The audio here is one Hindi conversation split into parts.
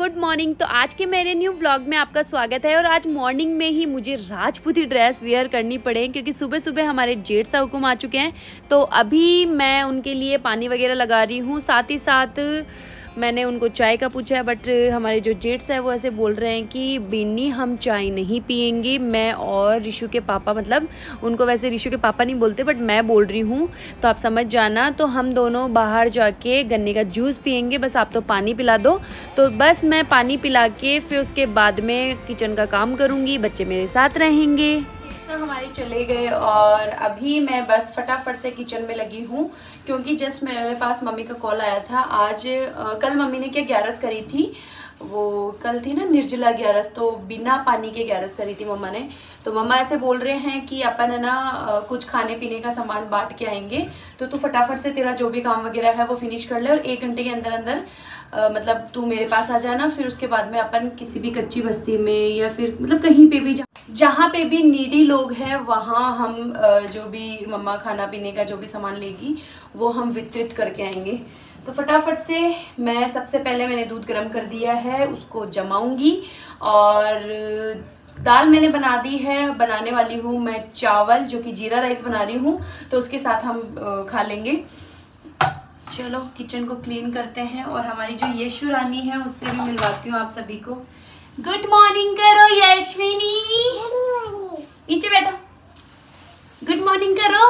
Good morning. तो आज के मेरे न्यू व्लॉग में आपका स्वागत है। और आज मॉर्निंग में ही मुझे राजपूती ड्रेस वेयर करनी पड़े क्योंकि सुबह सुबह हमारे जेठ सा हुकुम आ चुके हैं। तो अभी मैं उनके लिए पानी वगैरह लगा रही हूँ। साथ ही साथ मैंने उनको चाय का पूछा है, बट हमारे जो जेट्स है वो ऐसे बोल रहे हैं कि बिन्नी हम चाय नहीं पियेंगे। मैं और ऋषु के पापा, मतलब उनको वैसे ऋषु के पापा नहीं बोलते बट मैं बोल रही हूँ, तो आप समझ जाना। तो हम दोनों बाहर जाके गन्ने का जूस पियेंगे, बस आप तो पानी पिला दो। तो बस मैं पानी पिला के फिर उसके बाद में किचन का काम करूँगी, बच्चे मेरे साथ रहेंगे। हमारे चले गए और अभी मैं बस फटाफट से किचन में लगी हूँ क्योंकि जस्ट मेरे पास मम्मी का कॉल आया था। आज कल मम्मी ने क्या ग्यारस करी थी, वो कल थी ना निर्जला ग्यारस, तो बिना पानी के ग्यारस करी थी मम्मा ने। तो मम्मा ऐसे बोल रहे हैं कि अपन है ना कुछ खाने पीने का सामान बांट के आएंगे, तो तू फटाफट से तेरा जो भी काम वगैरह है वो फिनिश कर ले और 1 घंटे के अंदर अंदर मतलब तू मेरे पास आ जाना। फिर उसके बाद में अपन किसी भी कच्ची बस्ती में या फिर मतलब कहीं पे भी जहाँ पे भी नीडी लोग हैं वहाँ हम जो भी मम्मा खाना पीने का जो भी सामान लेगी वो हम वितरित करके आएंगे। तो फटाफट से मैं सबसे पहले मैंने दूध गर्म कर दिया है, उसको जमाऊंगी। और दाल मैंने बना दी है, बनाने वाली हूँ मैं चावल जो कि जीरा राइस बना रही हूँ, तो उसके साथ हम खा लेंगे। चलो किचन को क्लीन करते हैं और हमारी जो यशु रानी है उससे भी मिलवाती हूँ आप सभी को। गुड मॉर्निंग करो यशविनी, नीचे बैठो, गुड मॉर्निंग करो।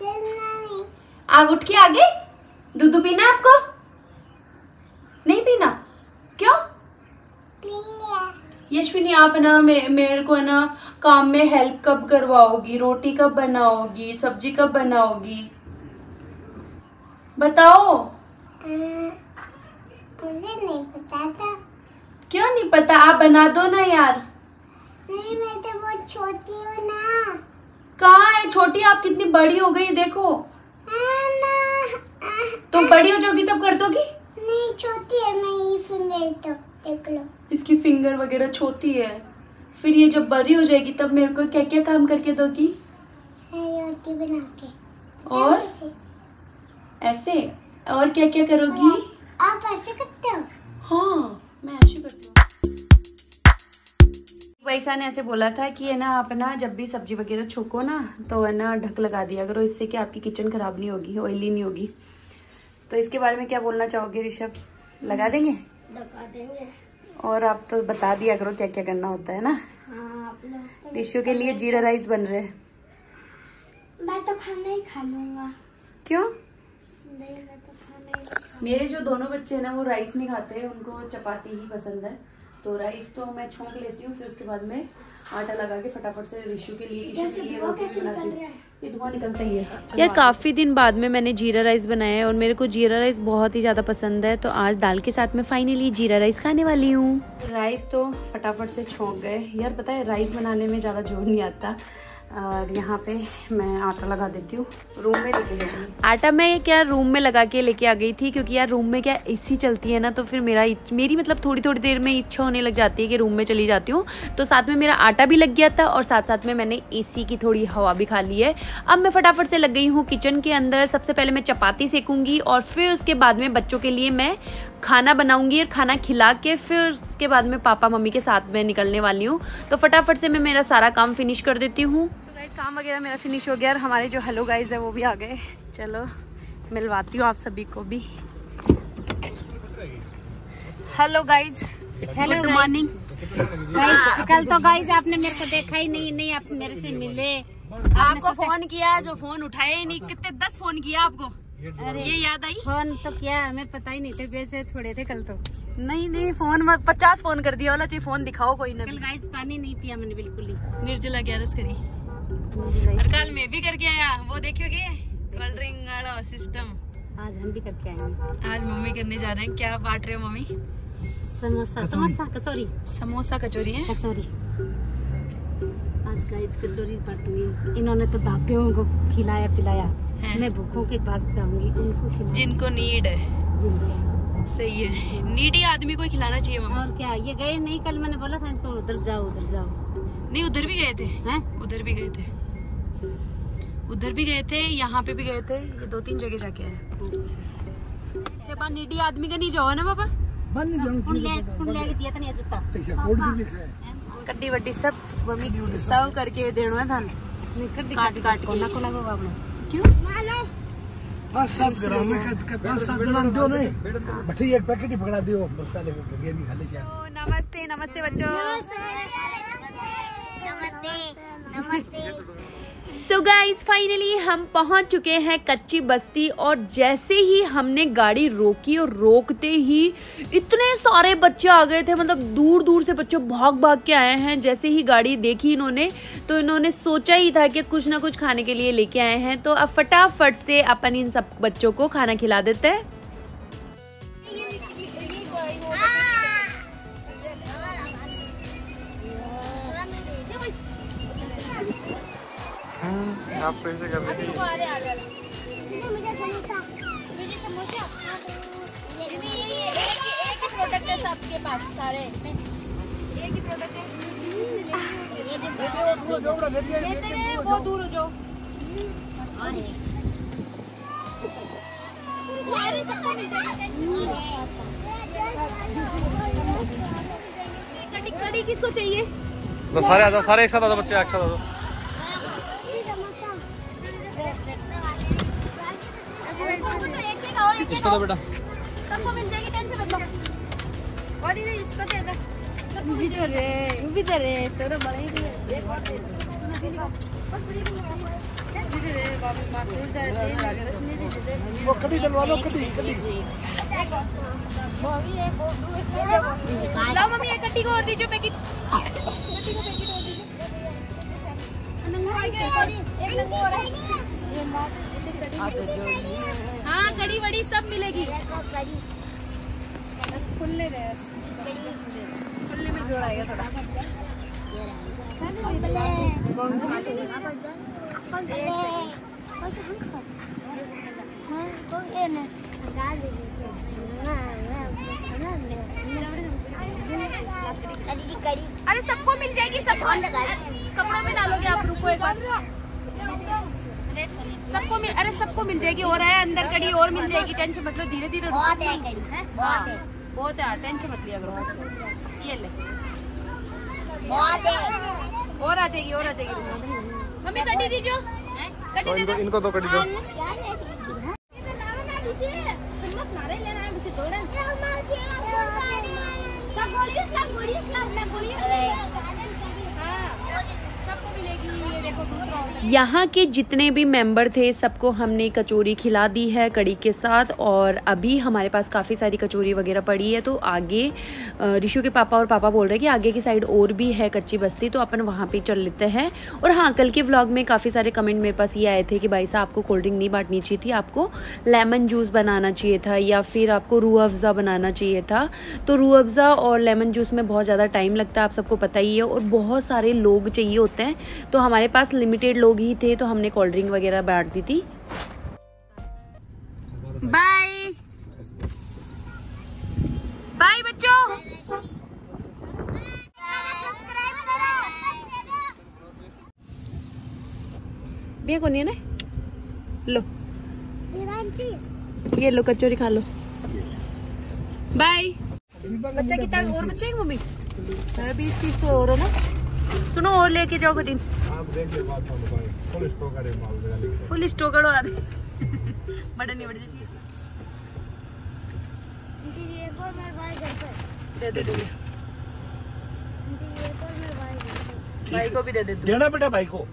आप उठ के आगे दूध पीना आपको? नहीं पीना? क्यों? यशविनी आप ना मेरे को ना काम में हेल्प कब करवाओगी? रोटी कब बनाओगी? सब्जी कब बनाओगी? बताओ। मुझे नहीं पता था। क्यों नहीं पता? आप बना दो ना यार। नहीं, मैं तो बहुत छोटी हूँ ना। कहाँ है छोटी? आप कितनी बड़ी हो गई देखो। तुम बड़ी हो जाओगी तब कर दोगी? नहीं, छोटी है मेरी फिंगर, तो देख लो। इसकी फिंगर वगैरह छोटी है, फिर ये जब बड़ी हो जाएगी तब मेरे को क्या क्या काम करके दोगी? रोटी बना के। और ऐसे और क्या क्या करोगी? आप ऐसे करते हो? हाँ मैं ऐसे करती हूँ। वैसा ने ऐसे बोला था कि है ना आप ना जब भी सब्जी वगैरह छोको ना तो है ना ढक लगा दिया करो, इससे कि आपकी किचन खराब नहीं होगी, ऑयली नहीं होगी। तो इसके बारे में क्या बोलना चाहोगे ऋषभ? लगा देंगे? लगा देंगे। और आप तो बता दिया करो क्या क्या करना होता है ना। हाँ, ऋषु के लिए जीरा राइस बन रहे हैं। मैं तो खाना ही खा लूंगा। क्यों? नहीं, मैं तो खाना ही खा। मेरे जो दोनों बच्चे हैं ना वो राइस नहीं खाते, उनको चपाती ही पसंद है। तो राइस तो मैं छोंक लेती हूँ, फिर उसके बाद में आटा लगा के फटाफट से ऋषु के लिए रोटी बनाती हूँ। ये धुआं निकलता ही है यार। काफ़ी दिन बाद में मैंने जीरा राइस बनाया है और मेरे को जीरा राइस बहुत ही ज़्यादा पसंद है, तो आज दाल के साथ मैं फाइनली जीरा राइस खाने वाली हूँ। राइस तो फटाफट से छोंक गए यार। पता है राइस बनाने में ज़्यादा जोर नहीं आता। और यहाँ पे मैं आटा लगा देती हूँ, रूम में लेके जाऊँगी। आटा मैं क्या रूम में लगा के लेके आ गई थी क्योंकि यार रूम में क्या एसी चलती है ना, तो फिर मेरी मतलब थोड़ी थोड़ी देर में इच्छा होने लग जाती है कि रूम में चली जाती हूँ। तो साथ में मेरा आटा भी लग गया था और साथ साथ में मैंने एसी की थोड़ी हवा भी खा ली है। अब मैं फटाफट से लग गई हूँ किचन के अंदर। सबसे पहले मैं चपाती सेकूँगी और फिर उसके बाद में बच्चों के लिए मैं खाना बनाऊँगी और खाना खिला के फिर उसके बाद में पापा मम्मी के साथ में निकलने वाली हूँ। तो फटाफट से मैं मेरा सारा काम फिनिश कर देती हूँ। काम वगैरह मेरा फिनिश हो गया और हमारे जो हेलो गाइज है वो भी आ गए। चलो मिलवाती हूँ आप सभी को भी। Hello guys, hello good morning. कल तो गाइज आपने मेरे को देखा ही नहीं आप मेरे से मिले। आपको फोन किया, जो फोन उठाए ही नहीं। कितने 10 फोन किया आपको? अरे ये याद आई? फोन तो क्या हमें पता ही नहीं थे, बेचे थोड़े थे कल तो। नहीं फोन 50 फोन कर दिया वाला। चाहिए फोन दिखाओ कोई ना। कल गाइज पानी नहीं पिया मैंने बिल्कुल ही। निर्जला ग्यारस करी और कल मैं भी करके आया। वो देखोगे कोल्ड ड्रिंक वाला सिस्टम। आज हम भी करके आएंगे। आज मम्मी करने जा रहे हैं। क्या बांट रहे हो मम्मी? समोसा कचौरी। समोसा कचौरी है? कचौरी। आज गाइज कचौरी बांटूंगी। इन्होंने तो भापियों को खिलाया पिलाया, मैं भूखों के पास जाऊंगी उनको खिलाऊंगी। जिनको नीड है। सही है, नीडी आदमी को खिलाना चाहिए मम्मी। और क्या, ये गए नहीं? कल मैंने बोला था इनको उधर जाओ उधर जाओ। नहीं उधर भी गए थे। हैं? उधर भी गए थे। उधर भी गए थे, यहाँ पे भी गए थे। ये 2-3 जगह जाके आए। नीडी आदमी का नहीं जाओ ना पापा। कड्डी वड्डी सब मम्मी सर्व करके देनो है थाने काट काट के क्यों 5-7 ग्राम में 5-7 जना दो नहीं बठी एक पैकेट ही पकड़ा दियो मसाले को गेनी खा ले क्या। नमस्ते नमस्ते बच्चों। नमस्ते। सो गाइस फाइनली हम पहुंच चुके हैं कच्ची बस्ती और जैसे ही हमने गाड़ी रोकी और रोकते ही इतने सारे बच्चे आ गए थे, मतलब दूर दूर से बच्चे भाग भाग के आए हैं। जैसे ही गाड़ी देखी इन्होंने तो इन्होंने सोचा ही था कि कुछ ना कुछ खाने के लिए लेके आए हैं, तो अब फटाफट से अपन इन सब बच्चों को खाना खिला देते हैं। आप कैसे कर रहे थे? मुझे समोसा एक ही प्रोडक्ट है सबके पास, सारे एक ही प्रोडक्ट है। लेते हैं वो दूर हो जाओ। कड़ी किसको चाहिए? तो सारे आ जाओ, सारे एक साथ आ जाओ, बच्चे एक साथ आ जाओ। इसको दो बेटा, सबको मिल जाएगी, टेंशन मत लो। और इधर इसको दे दे, सबको मिल जाएगी। भी दे रे सोरे बड़े ही दे एक और दे वो कड़ी डलवा लो, कड़ी लाओ मम्मी एक कट्टी को और दीजिए पैकेट, कट्टी को पैकेट और दीजिए। नंगू आ गया, एक नंगू और हाँ कड़ी वड़ी सब मिलेगी। बस खुले में जोड़ाएगा थोड़ा। अरे सबको मिल जाएगी, सब कपड़ों में डालोगे आप, रुको एक बार। सबको मिल जाएगी, और है अंदर कड़ी और मिल जाएगी, टेंशन मत लो, धीरे धीरे बहुत है कड़ी, बहुत है, टेंशन मत लिया करो। ये ले बहुत है, और आ जाएगी, और आ जाएगी। मम्मी कड़ी दीजिए, कड़ी दे दो, इनको दो कड़ी दो। यहाँ के जितने भी मेंबर थे सबको हमने कचौरी खिला दी है कड़ी के साथ, और अभी हमारे पास काफ़ी सारी कचौरी वगैरह पड़ी है। तो आगे ऋषु के पापा और पापा बोल रहे हैं कि आगे की साइड और भी है कच्ची बस्ती, तो अपन वहाँ पे चल लेते हैं। और हाँ, कल के व्लॉग में काफ़ी सारे कमेंट मेरे पास ये आए थे कि भाई साहब आपको कोल्ड ड्रिंक नहीं बांटनी चाहिए थी, आपको लेमन जूस बनाना चाहिए था या फिर आपको रूह अफ़ज़ा बनाना चाहिए था। तो रूह अफ़ज़ा और लेमन जूस में बहुत ज़्यादा टाइम लगता है, आप सबको पता ही है, और बहुत सारे लोग चाहिए होते हैं, तो हमारे पास लिमिटेड लोग ही थे, तो हमने कोल्ड ड्रिंक वगैरह बांट दी थी। बाय बाय बच्चों। भैया कौन है ना, लो ये लो कचौरी खा लो। बाय। बच्चा कितना और बच्चे हैं मम्मी? 20-30 तो और हो ना। सुनो और लेके जाओ कटिंग, फुल स्टॉक आ दे बड़ा नहीं बड़ी जैसी दे दे भाई को भी दे दे देना बेटा भाई को।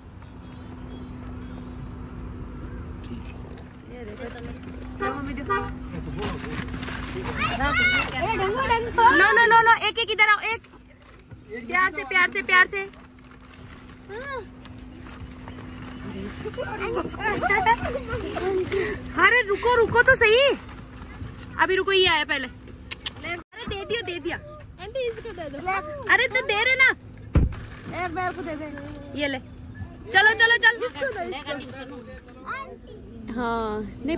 ये देखो मम्मी देखो। नो एक एक इधर आओ, एक प्यार से प्यार से प्यार से। अरे रुको रुको तो सही, अभी रुको, ये आया पहले। अरे दे दिया आंटी, इसको दे दो। अरे तो दे रहे ना, मेरे को दे दे, ये ले। चलो चलो चल। हाँ नहीं,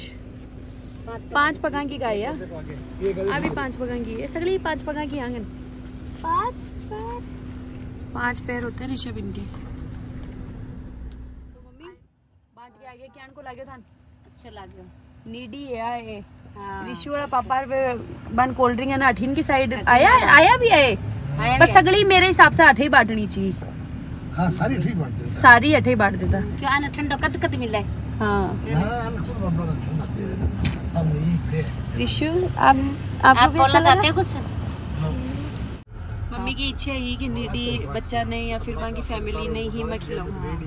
5 पका की गाय है अभी, 5 पका की है सगली, 5 पका की आंगन, 5 पैर होते हैं ऋषभ इनके। तो मम्मी बांट के आगे क्या को लागे था, अच्छा लागे, नीडी है ये। ऋषि वाला पापा बन कोल्ड ड्रिंक है ना अठीन की साइड आया भी है पर सगड़ी मेरे हिसाब से अठे ही बांटनी चाहिए। हाँ सारी ठीक बांट देता। सारी अठे ही बांट देता। क्या ना ठंडा कद कद मिला है। हाँ ऋषि आप बोलना चाहते हो कुछ? मम्मी की इच्छा है कि नीडी बच्चा नहीं या फिर वहाँ की फैमिली नहीं ही मैं खिलाऊँ।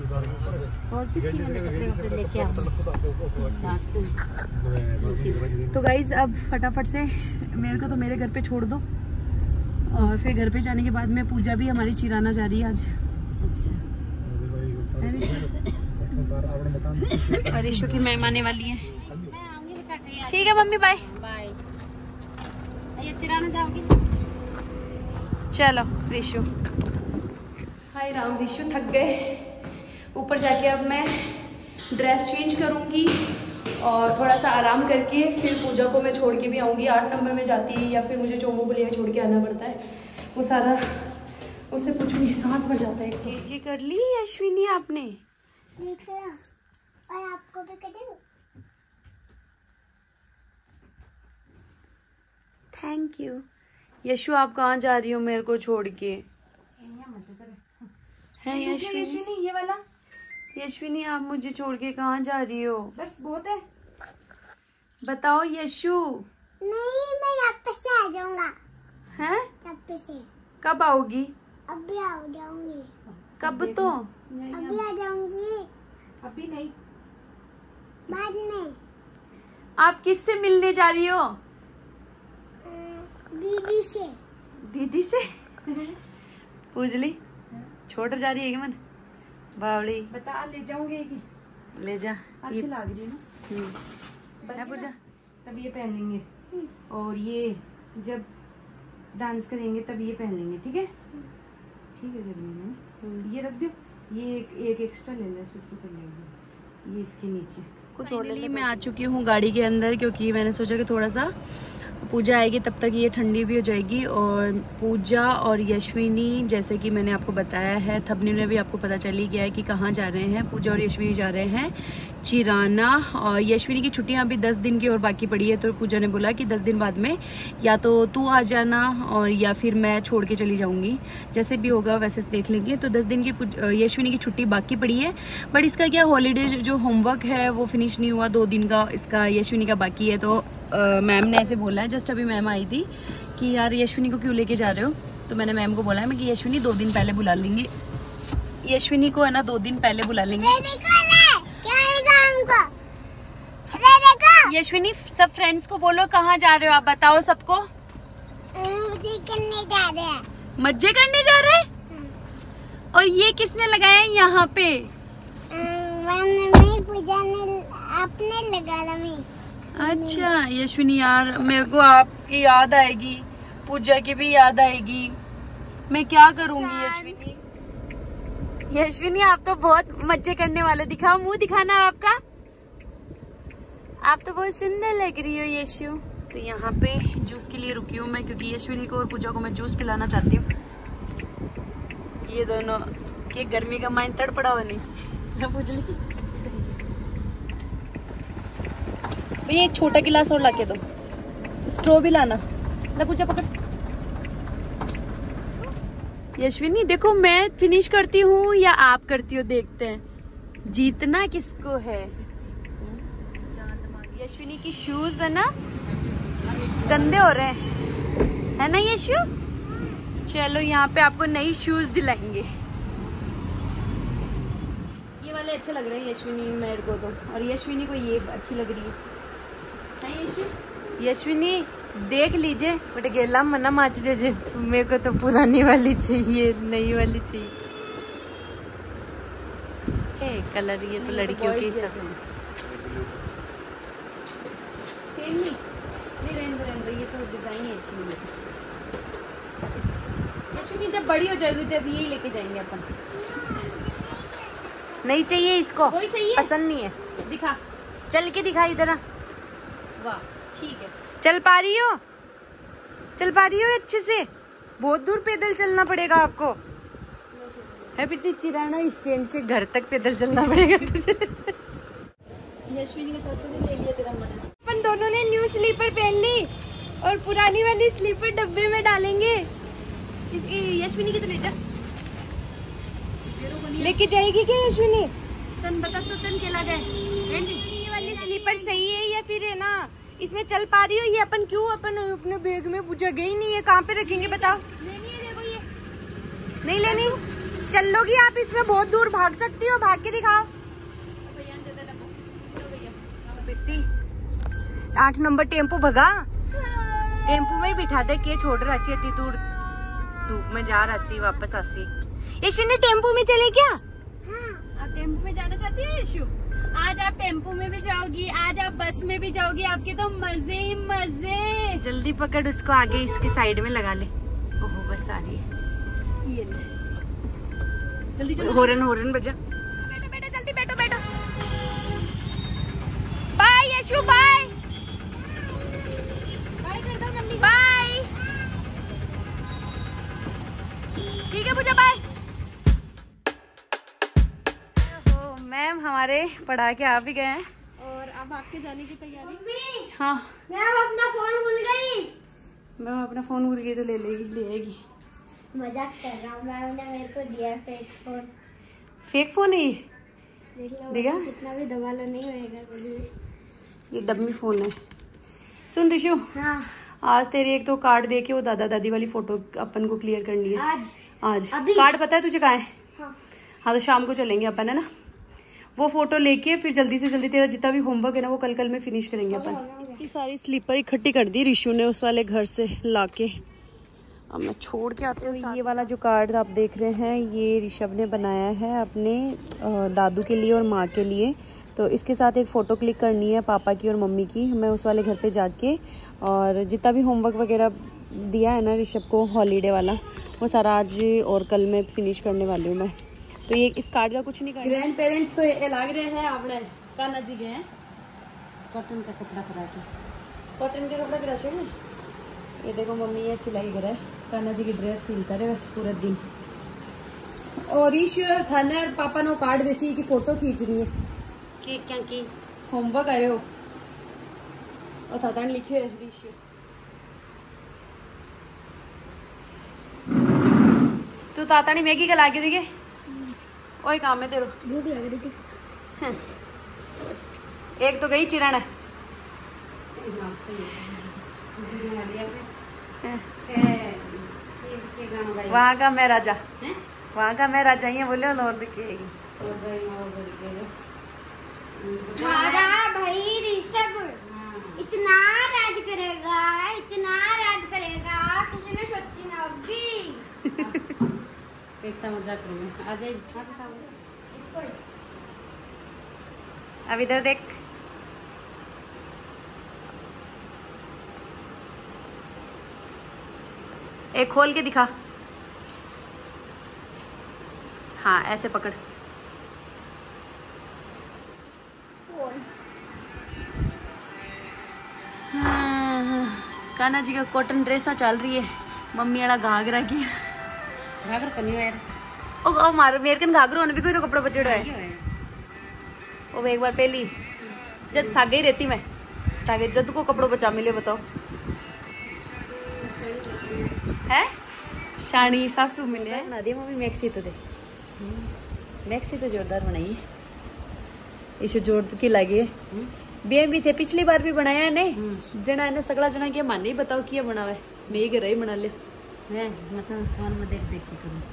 तो गाइज अब फटाफट से मेरे को तो मेरे घर पे छोड़ दो और फिर घर पे जाने के बाद में पूजा भी हमारी चिराना जा रही है आज। और ऋषु की मैम आने वाली है। ठीक है मम्मी बाय बाय। ये चिराना जाओगी? चलो ऋषु। हाय राम ऋषु थक गए। ऊपर जाके अब मैं ड्रेस चेंज करूँगी और थोड़ा सा आराम करके फिर पूजा को मैं छोड़ के भी आऊँगी। 8 नंबर में जाती है या फिर मुझे चोमो को लिए छोड़ के आना पड़ता है। वो सारा उससे पूछूंगी सांस भर जाता है। जी कर ली अश्विनी आपने? और आपको भी कर दूं? Thank you. यशु आप कहाँ जा रही हो मेरे को छोड़ के? है यशविनी ये वाला? यशविनी आप मुझे छोड़ के कहाँ जा रही हो? बस बहुत है। बताओ यशु। नहीं मैं वापस से आ जाऊंगा। हैं? वापस से। कब आओगी? अभी आ जाऊंगी। कब तो? अभी आ जाऊंगी। अभी नहीं बाद में। आप किससे मिलने जा रही हो? दीदी से। दीदी से? पूछ ली छोड़ जा रही है कि मन बावली बता ले जाऊंगे कि ले जा। अच्छी लग रही है ना। बस पूजा तब ये पहन लेंगे और ये जब डांस करेंगे तब ये पहन लेंगे। ठीक है ठीक है गर्मी में ये रख दो। ये एक एक्स्ट्रा ले ले सुसु कर लेंगे ये इसके नीचे कुछ। फाइनली मैं आ चुकी हूँ गाड़ी के अंदर क्योंकि मैंने सोचा कि थोड़ा सा पूजा आएगी तब तक ये ठंडी भी हो जाएगी। और पूजा और यशविनी जैसे कि मैंने आपको बताया है थंबनेल में भी आपको पता चल ही गया है कि कहाँ जा रहे हैं। पूजा और यशविनी जा रहे हैं चिराना। और यशविनी की छुट्टियाँ अभी 10 दिन की और बाकी पड़ी है तो पूजा ने बोला कि 10 दिन बाद में या तो तू आ जाना और या फिर मैं छोड़ के चली जाऊँगी। जैसे भी होगा वैसे देख लेंगे। तो 10 दिन की यशविनी की छुट्टी बाकी पड़ी है बट इसका क्या हॉलीडे जो होमवर्क है वो फिनिश नहीं हुआ। 2 दिन का इसका यशविनी का बाकी है। तो मैम ने ऐसे बोला है जस्ट अभी मैम आई थी कि यार यशविनी को क्यों लेके जा रहे हो। तो मैंने मैम को बोला है मैं कि यशविनी 2 दिन पहले बुला लेंगे। यशविनी को है ना 2 दिन पहले बुला लेंगे। यशविनी सब फ्रेंड्स को बोलो कहाँ जा रहे हो आप बताओ सबको। मजे करने जा रहे हैं। मजे करने जा रहे हैं? और ये किसने लगाया है यहाँ पे? पूजा ने आपने लगा रहा। अच्छा यशविनी यार मेरे को आपकी याद आएगी पूजा की भी याद आएगी। मैं क्या करूँगी यशविनी। यशविनी आप तो बहुत मजे करने वाले। दिखाओ मुंह दिखाना आपका। आप तो बहुत सुंदर लग रही हो यशु। तो यहाँ पे जूस के लिए रुकी हूँ मैं क्योंकि यशविनी को और पूजा को मैं जूस पिलाना चाहती हूँ। ये दोनों के गर्मी का माइंड तड़पड़ा हुआ नहीं पूछ ली। भैया एक छोटा गिलास और लाके दो। स्ट्रॉ भी लाना। ना पूजा पकड़। यशविनी देखो मैं फिनिश करती हूँ या आप करती हो देखते हैं जीतना किसको है। यशविनी की शूज है ना गंदे हो रहे हैं है ना यशु। चलो यहाँ पे आपको नई शूज दिलाएंगे। ये वाले अच्छे लग रहे हैं यशविनी मेरे को तो। और यशविनी को ये अच्छी लग रही है यशविनी देख लीजिए बट गेला मना माच दीजिए। मेरे को तो पुरानी वाली चाहिए नई वाली चाहिए। कलर ये तो लड़कियों के सब सेम नहीं रहने ये तो डिजाइन ही अच्छी नहीं है। यशविनी जब बड़ी हो जाएगी तब यही लेके जाएंगे अपन। नहीं चाहिए इसको कोई सही है पसंद नहीं है। दिखा चल के दिखा इधर। वाह ठीक है। चल पा रही हो अच्छे से? बहुत दूर पैदल चलना पड़ेगा आपको। है इतनी चिराना स्टैंड से घर तक पैदल चलना पड़ेगा तुझे। यशविनी के साथ ले लिया तेरा मजा। अपन दोनों ने न्यू स्लीपर पहन ली और पुरानी वाली स्लीपर डब्बे में डालेंगे। यश्विनी की तो ले जा, लेके जाएगी क्या यश्विनी? तन बता तो तन केला गए। ये वाली स्लीपर सही है या फिर है ना इसमें चल पा रही हो? ये अपन क्यों अपन अपने बैग में जगह ही नहीं है, कहाँ पे रखेंगे बताओ? लेनी है, देखो ये नहीं लेनी, चल लोगी आप इसमें, बहुत दूर भाग सकती हो, भाग के दिखाओ। बेटी 8 नंबर टेम्पो भगा, टेम्पो में ही बिठा दे के छोड़ रही इतनी दूर धूप में जा रही वापस आसी। यश्विनी टेम्पो में चले क्या? आप टेम्पो में जाना चाहती है यशु? आज आप टेम्पो में भी जाओगी, आज आप बस में भी जाओगी, आपके तो मजे ही मजे। जल्दी पकड़ उसको, आगे इसके साइड में लगा ले। ओहो बस आ रही है, ये ले जल्दी जल्दी, हॉर्न बजा। बैठो बैठो जल्दी बैठो बैठो। बाय यशु, बाय बाय कर दो मम्मी, बाय। ठीक है पूजा, बाय। मैम हमारे पढ़ा के आ भी गए हैं और अब आपके जाने की तैयारी। हाँ मैं अपना फोन भूल गई। मैम अपना फोन भूल गई तो ले लेगी, ले आएगी। मजाक कर रहा हूँ, मैम ने मेरे को दिया फेक फोन। फेक फोन है ये, देख लो देखा? कितना भी दबा लो नहीं होएगा कभी। ये डम्मी फोन है। सुन ऋषु, हाँ आज तेरी एक तो कार्ड दे के वो दादा दादी वाली फोटो अपन को क्लियर करनी है। आज अभी? कार्ड पता है तुझे कहाँ है? हाँ। हाँ तो शाम को चलेंगे अपन, है ना? वो फोटो लेके फिर जल्दी से जल्दी तेरा जितना भी होमवर्क है ना वो कल में फिनिश करेंगे अपन। इतनी सारी स्लीपर इकट्ठी कर दी ऋषु ने उस वाले घर से लाके। अब मैं छोड़ के आती हूँ। ये वाला जो कार्ड आप देख रहे हैं ये ऋषभ ने बनाया है अपने दादू के लिए और माँ के लिए। तो इसके साथ एक फ़ोटो क्लिक करनी है पापा की और मम्मी की। मैं उस वाले घर पे जाके और जितना भी होमवर्क वगैरह दिया है ना ऋषभ को हॉलीडे वाला, वो सारा आज और कल में फिनिश करने वाली हूँ मैं। तो ये इस कार्ड का कुछ नहीं करना। ग्रैंड पेरेंट्स तो ये लाग रहे हैं आपने कान्हा जी गए हैं कॉटन का कपड़ा करा के, कॉटन का कपड़ा करा चाहिए। ये देखो मम्मी ये सिलाई करे, कान्हा जी की ड्रेस सिलता रहे पूरा दिन। और ईश्वर थाना और पापा ने कार्ड देसी की फोटो खींचनी है कि क्या की होमवर्क आयो और थाता ने लिखे है ईश्वर। तू ताता ने मैगी का लाके देखे वही काम है तेरो। भूख लग रही थी। एक तो गई चिरण है। वहाँ का मैं राजा, वहाँ का मैं राजा ही बोले और दिखेगी। हमारा भाई ऋषभ इतना राज करेगा, इतना राज करेगा, किसी ने सोची ना होगी। इतना मजाक करूँगा। आ जाए इसको अब इधर देख। एक खोल के दिखा। हाँ ऐसे पकड़। कान्हा जी का कॉटन ड्रेसा चल रही है, मम्मी वाला घाघरा की घाघरा कनी यार। ओ मारो मेरे कन घाघरो होने भी कोई तो कपड़ा बचड़ो है। ओ एक बार पहली जब सागे ही रहती मैं ताकि जद को कपड़ों बचा मिले बताओ है शानी सासू मिले है ना। दे मम्मी मैक्सी तो दे, मैक्सी तो जोरदार बनाई है। इशो जोर की लगी है। बे भी थे पिछली बार भी बनाया है नहीं जना ने सगला जना के मान नहीं बताओ किया बनावे मैं ही घर ही बना ले है मतलब फोन में देख देख के करूं।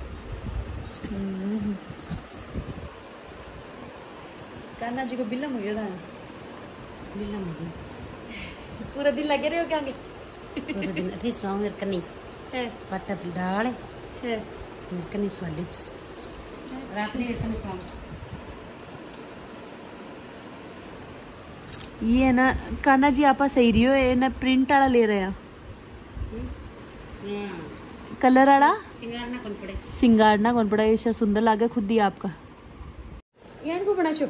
कान्हा जी को बिल्लम हो गया था, बिल्लम हो गया। पूरा दिन लगे रहे हो क्या? पूरा दिन अति स्वाम मेरे कनी है पाटा डाल है मेरे कनी स्वाली रात में कनी स्वाम। ये ना कान्हा जी आपा सही रही हो ये ना प्रिंट वाला ले रहे हैं कलर वाला सिंगार ना कौन पड़ा। ये सुंदर लगे खुद ही आपका यार को बना शो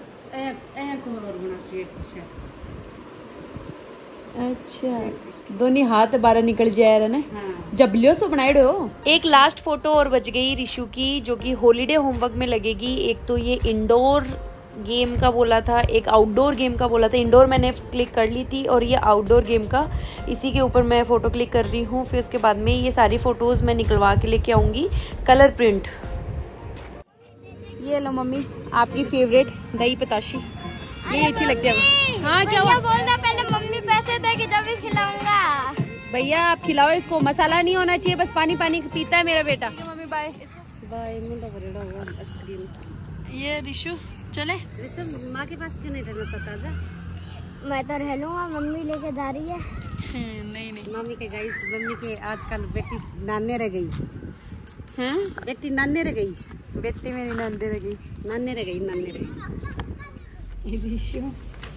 अच्छा दोनों हाथ बारह निकल जाए रहा ना। जब लियो सो बनाए हो। एक लास्ट फोटो और बच गई ऋषु की जो कि हॉलीडे होमवर्क में लगेगी। एक तो ये इंडोर गेम का बोला था, एक आउटडोर गेम का बोला था। इंडोर मैंने क्लिक कर ली थी और ये आउटडोर गेम का, इसी के ऊपर मैं फ़ोटो क्लिक कर रही हूँ। फिर उसके बाद में ये सारी फ़ोटोज़ मैं निकलवा के लेके आऊँगी कलर प्रिंट। ये लो मम्मी आपकी फेवरेट दही पताशी, ये अच्छी लगती है। हाँ क्या हुआ? बोलना पहले मम्मी पैसे देगी जब भी खिलाऊंगा। भैया आप खिलाओ इसको, मसाला नहीं होना चाहिए, बस पानी पानी पीता है मेरा बेटा। Mummy bye bye. मुंडा भरेड़ा हुआ आइसक्रीम। ये रिशु चले, माँ के पास क्यों नहीं रहना चाहता? जा मैं तो रह लूंगा, मम्मी लेके जा रही है। नहीं नहीं मम्मी के गाइस, मम्मी के आजकल बेटी नाने रह गई हैं, बेटी नाने रह गई, बेटी मेरी नंदे रह गई, नाने रह गई, नाने रह गई। रिशु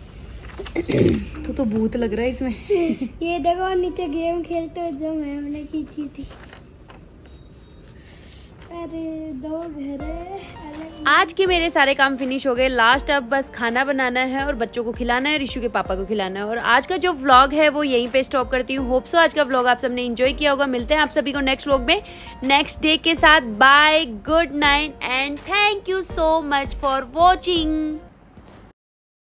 तो भूत लग रहा है इसमें। ये देखो नीचे गेम खेलते हुए जो मैम ने खींची थी। अरे दो घरे आज के मेरे सारे काम फिनिश हो गए। लास्ट अब बस खाना बनाना है और बच्चों को खिलाना है, रिशु के पापा को खिलाना है। और आज का जो व्लॉग है वो यहीं पे स्टॉप करती हूँ। होप सो आज का व्लॉग आप सबने एंजॉय किया होगा। मिलते हैं आप सभी को नेक्स्ट व्लॉग में नेक्स्ट डे के साथ। Bye, good night and thank you so much for watching.